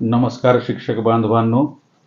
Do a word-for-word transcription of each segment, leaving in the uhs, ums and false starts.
नमस्कार शिक्षक बांधवांनो,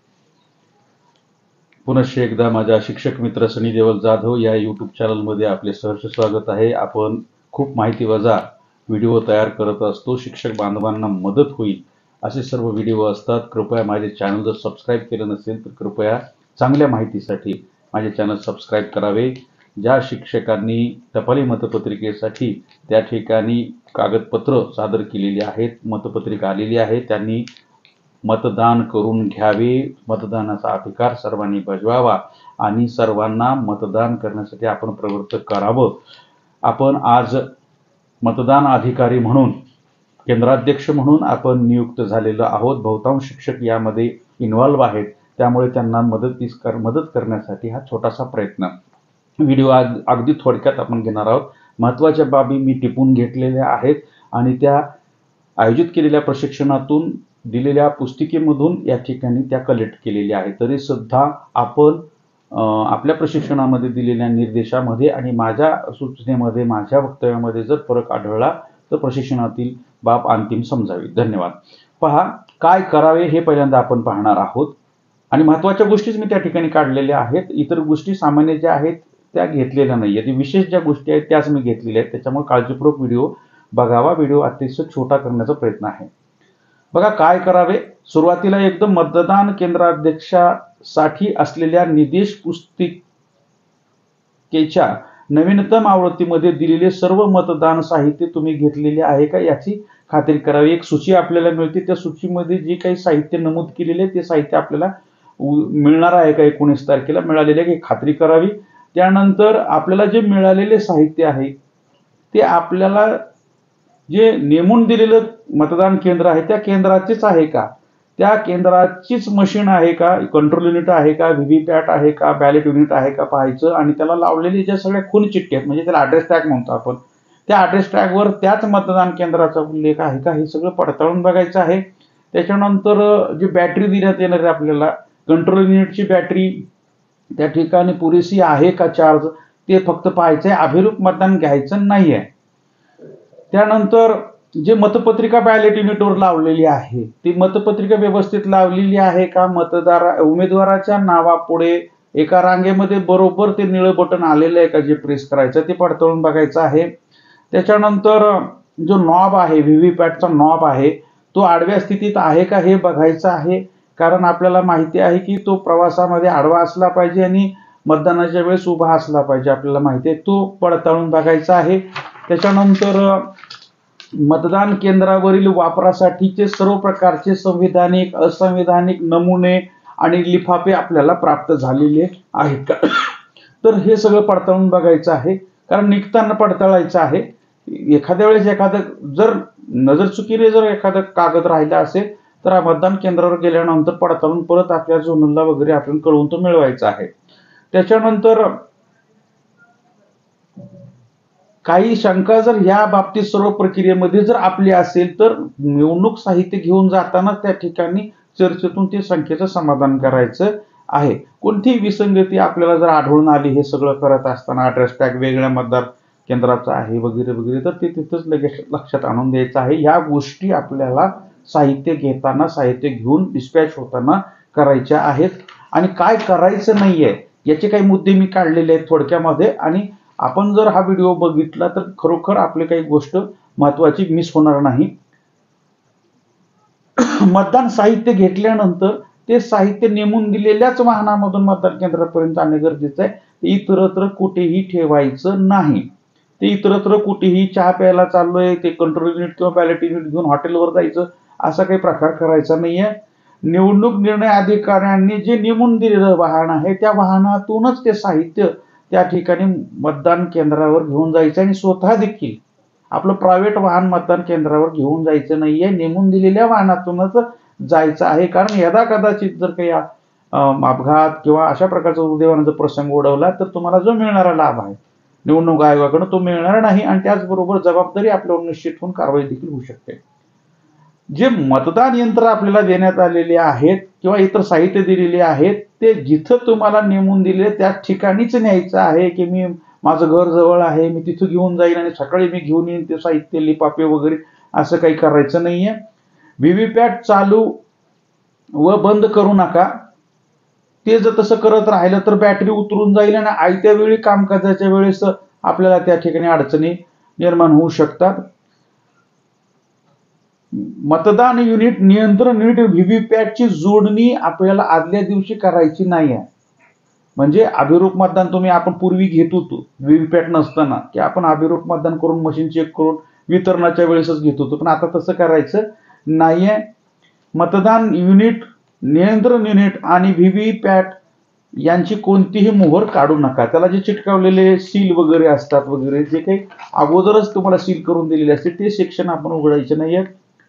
पुनश्च एकदा माझ्या शिक्षक मित्र सनी देवल जाधव या यूट्यूब चॅनलमध्ये आपले सहर्ष स्वागत आहे। आपण खूप माहिती वजा व्हिडिओ तयार करत असतो, शिक्षक बांधवांना मदत होईल असे सर्व व्हिडिओ असतात। कृपया माझे चॅनल जर सबस्क्राइब केले नसेल तर कृपया चांगल्या माहितीसाठी माझे चॅनल सबस्क्राइब करावे। ज्या शिक्षकांनी टपाली मतपत्रिकेसाठी त्या ठिकाणी कागदपत्र सादर केलेली आहेत, मतपत्रिका आलेली आहे, त्यांनी मतदान करून घ्यावे। मतदानाचा अधिकार सर्वांनी बजावावा आणि सर्वांना मतदान करण्यासाठी आपण प्रवृत्त करावं। आपण आज मतदान अधिकारी म्हणून केंद्राध्यक्ष म्हणून आपण नियुक्त झालेलो आहोत। बहुतांश शिक्षक यामध्ये इन्व्हॉल्व आहेत, त्यामुळे त्यांना मदतीस कर मदत करण्यासाठी हा छोटासा प्रयत्न व्हिडिओ आज अगदी थोडक्यात आपण घेणार आहोत। महत्त्वाच्या बाबी मी टिपून घेतलेल्या आहेत आणि त्या आयोजित केलेल्या प्रशिक्षणातून दिलेल्या पुस्तिकेमधून या ठिकाणी त्या कलेक्ट केलेल्या आहेत। तरी सुद्धा आपण आपल्या प्रशिक्षणामध्ये दिलेल्या निर्देशामध्ये आणि माझ्या सूचनेमध्ये माझ्या वक्तव्यामध्ये जर फरक आढळला तर प्रशिक्षणातील बाब अंतिम समजावी। धन्यवाद। पहा, काय करावे हे पहिल्यांदा आपण पाहणार आहोत आणि महत्त्वाच्या गोष्टीच मी त्या ठिकाणी काढलेल्या आहेत। इतर गोष्टी सामान्य ज्या आहेत त्या घेतलेल्या नाही आहेत, विशेष ज्या गोष्टी आहेत त्याच मी घेतलेल्या आहेत। त्याच्यामुळे काळजीपूर्वक व्हिडिओ बघावा। व्हिडिओ अतिशय छोटा करण्याचा प्रयत्न आहे। बघा, काय करावे। सुरुवातीला एकदम मतदान केंद्राध्यक्षासाठी असलेल्या निर्देश पुस्तिकेच्या नवीनतम आवृत्तीमध्ये दिलेले सर्व मतदान साहित्य तुम्ही घेतलेले आहे का याची खात्री करावी। एक सूची आपल्याला मिळते, त्या सूचीमध्ये जे काही साहित्य नमूद केलेले ते साहित्य आपल्याला मिळणार आहे का एकोणीस तारखेला मिळालेले आहे खात्री करावी। त्यानंतर आपल्याला जे मिळालेले साहित्य आहे ते आपल्याला जे नेमून दिलेलं मतदान केंद्र आहे त्या केंद्राचेच आहे का, त्या केंद्राचीच मशीन आहे का, कंट्रोल युनिट आहे का, व्हीव्हीपॅट आहे का, बॅलेट युनिट आहे का पाहायचं। आणि त्याला लावलेली ज्या सगळ्या खून चिठ्ठी आहेत म्हणजे त्याला ॲड्रेस टॅग म्हणतो आपण, त्या ॲड्रेस टॅगवर त्याच मतदान केंद्राचा उल्लेख आहे का हे सगळं पडताळून बघायचं आहे। त्याच्यानंतर जी बॅटरी देण्यात येणार आहे आपल्याला, कंट्रोल युनिटची बॅटरी त्या ठिकाणी पुरेशी आहे का चार्ज ते फक्त पाहायचं आहे, अभिरूप मतदान घ्यायचं नाही आहे। त्यानंतर जे मतपत्रिका बॅलेट युनिटवर लावलेली आहे ती मतपत्रिका व्यवस्थित लावलेली आहे का, मतदार उमेदवाराच्या नावापुढे एका रांगेमध्ये बरोबर ते निळं बटन आलेलं आहे का जे प्रेस करायचं ते पडताळून बघायचं आहे। त्याच्यानंतर जो नॉब आहे, व्हीव्हीपॅटचा नॉब आहे तो आडव्या स्थितीत आहे का हे बघायचं आहे, कारण आपल्याला माहिती आहे की तो प्रवासामध्ये आडवा असला पाहिजे आणि मतदानाच्या वेळेस उभा असला पाहिजे, आपल्याला माहिती आहे, तो पडताळून बघायचा आहे। त्याच्यानंतर मतदान केंद्रावरील वापरासाठीचे सर्व प्रकारचे संविधानिक असंविधानिक नमुने आणि लिफाफे आपल्याला प्राप्त झालेले आहेत का तर हे सगळं पडताळून बघायचं आहे, कारण निघताना पडताळायचं आहे। एखाद्या वेळेस एखादं जर नजर चुकीने जर एखादं कागद राहिला असेल तर मतदान केंद्रावर गेल्यानंतर पडताळून परत आपल्या झोनलला वगैरे आपण कळवून तो मिळवायचा आहे। त्याच्यानंतर काही शंका जर या बाबतीत सर्व प्रक्रियेमध्ये जर आपली असेल तर निवडणूक साहित्य घेऊन जाताना त्या ठिकाणी चर्चेतून ते संख्येचं समाधान करायचं आहे। कोणतीही विसंगती आपल्याला जर आढळून आली हे सगळं करत असताना, ॲड्रेस टॅग वेगळ्या मतदार केंद्राचा आहे वगैरे वगैरे, तर ते तिथंच लगेच लक्षात आणून द्यायचं आहे। या गोष्टी आपल्याला साहित्य घेताना, साहित्य घेऊन डिस्पॅच होताना करायच्या आहेत। आणि काय करायचं नाहीये याचे काही मुद्दे मी काढलेले आहेत थोडक्यामध्ये, आणि आपण जर हा व्हिडिओ बघितला तर खरोखर आपली काही गोष्ट महत्त्वाची मिस होणार नाही। मतदान साहित्य घेतल्यानंतर ते साहित्य नेमून दिलेल्याच वाहनामधून मतदान केंद्रापर्यंत आणणे गरजेचं आहे। ते इतरत्र कुठेही ठेवायचं नाही। ते इतरत्र कुठेही चहा प्यायला चाललोय, ते कंट्रोल युनिट किंवा बॅलेट युनिट घेऊन हॉटेलवर जायचं असा काही प्रकार करायचा नाहीये। निवडणूक निर्णय अधिकाऱ्यांनी जे नेमून दिलेलं वाहन आहे त्या वाहनातूनच ते साहित्य त्या ठिकाणी मतदान केंद्रावर घेऊन जायचं आणि स्वतः देखील आपलं प्रायव्हेट वाहन मतदान केंद्रावर घेऊन जायचं नाहीये, नेमून दिलेल्या वाहनातूनच जायचं आहे। कारण यदा कदाचित जर काही अपघात किंवा अशा प्रकारचा दुर्दैवाचा प्रसंग ओढवला तर तुम्हाला जो मिळणारा लाभ आहे निवडणूक आयोगाकडून तो मिळणार नाही आणि त्याचबरोबर जबाबदारी आपल्यावर निश्चित होऊन कारवाई देखील होऊ शकते। जे मतदान यंत्र आपल्याला देण्यात आलेले आहेत किंवा इतर साहित्य दिलेले आहेत ते जिथं तुम्हाला नेमून दिले त्याच ठिकाणीच न्यायचं आहे की मी माझं घर जवळ आहे मी तिथं घेऊन जाईन आणि सकाळी मी घेऊन येईन ते साहित्य लिफाफे वगैरे असं काही करायचं नाहीये। व्हीव्हीपॅट चालू व बंद करू नका. ते जर तसं करत राहिलं तर बॅटरी उतरून जाईल आणि आयत्या वेळी कामकाजाच्या वेळेस आपल्याला त्या ठिकाणी अडचणी निर्माण होऊ शकतात. मतदान युनिट नियंत्रण युनिट व्हीव्हीपॅटची जोडणी आपल्याला आदल्या दिवशी करायची नाही आहे. म्हणजे अभिरूप मतदान तुम्ही आपण पूर्वी घेत होतो व्हीव्हीपॅट नसताना, की आपण अभिरूप मतदान करून मशीन चेक करून वितरणाच्या वेळेसच घेत होतो, पण आता तसं करायचं नाहीये. मतदान युनिट नियंत्रण युनिट आणि व्हीव्हीपॅट यांची कोणतीही मोहर काढू नका. त्याला जे चिटकवलेले सील वगैरे असतात वगैरे जे काही अगोदरच तुम्हाला सील करून दिलेले असते ते सेक्शन आपण उघडायचे नाहीये.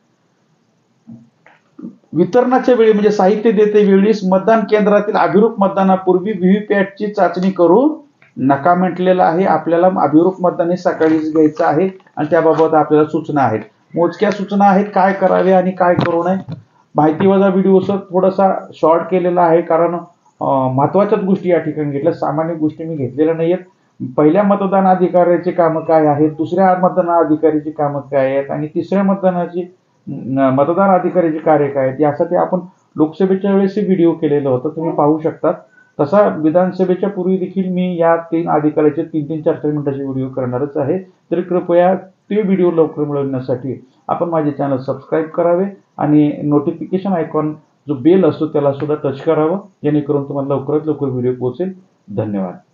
वितरणाच्या वेळी म्हणजे साहित्य देते वेळीस मतदान केंद्रातील अभिरूप मतदानापूर्वी व्हीव्हीपॅटची चाचणी करू नका म्हटलेलं आहे. आपल्याला अभिरूप मतदान हे सकाळीच घ्यायचं आहे आणि त्याबाबत आपल्याला सूचना आहेत, मोजक्या सूचना आहेत काय करावे आणि काय करू नये. माहिती वजा व्हिडिओ थोडासा शॉर्ट केलेला आहे कारण महत्वाच्याच गोष्टी या ठिकाणी घेतल्या, सामान्य गोष्टी मी घेतलेल्या नाहीयेत. पहिल्या मतदान अधिकाऱ्याचे कामं काय आहेत, दुसऱ्या मतदान अधिकाऱ्याची कामं काय आहेत आणि तिसऱ्या मतदानाची मतदान अधिकाऱ्याचे कार्य काय आहेत यासाठी आपण लोकसभेच्या वेळेस व्हिडिओ केलेला होता, तुम्ही पाहू शकता. तसा विधानसभेच्या पूर्वी देखील मी या तीन अधिकाऱ्याचे तीन तीन चार चार मिनिटाचे व्हिडिओ करणारच आहे. तर कृपया ते व्हिडिओ लवकर मिळवण्यासाठी आपण माझे चॅनल सबस्क्राईब करावे आणि नोटिफिकेशन आयकॉन जो बेल असतो त्याला सुद्धा टच करावं, जेणेकरून तुम्हाला लवकरात लवकर व्हिडिओ पोहोचेल. धन्यवाद.